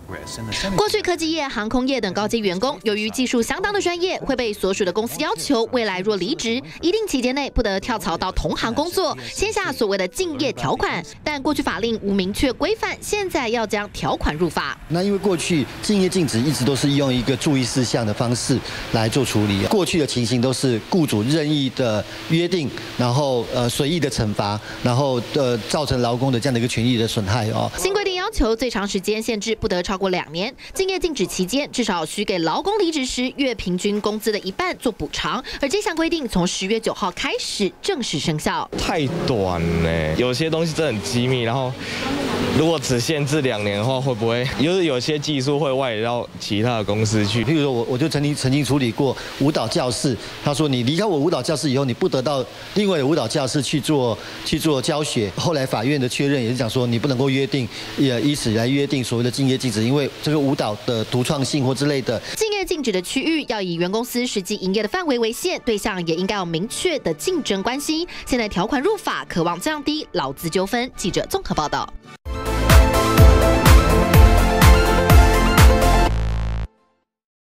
过去科技业、航空业等高阶员工，由于技术相当的专业，会被所属的公司要求，未来若离职，一定期间内不得跳槽到同行工作，签下所谓的竞业条款。但过去法令无明确规范，现在要将条款入法。 那因为过去竞业禁止一直都是用一个注意事项的方式来做处理，过去的情形都是雇主任意的约定，然后随意的惩罚，然后造成劳工的这样的一个权益的损害哦。 新规定要求最长时间限制不得超过2年，竞业禁止期间至少需给劳工离职时月平均工资的一半做补偿。而这项规定从10月9号开始正式生效。 太短了，有些东西真的很机密，然后如果只限制2年的话，会不会有些技术会外移到其他的公司去？ 譬如说我就曾经处理过舞蹈教室，他说你离开我舞蹈教室以后，你不得到另外的舞蹈教室去做教学。后来法院的确认也是讲说，你不能够约定，也以此来约定所谓的竞业禁止，因为这个舞蹈的独创性或之类的。 竞业禁止的区域要以原公司实际营业的范围为限，对象也应该有明确的竞争关系。现在条款入法，渴望降低劳资纠纷。记者综合报道。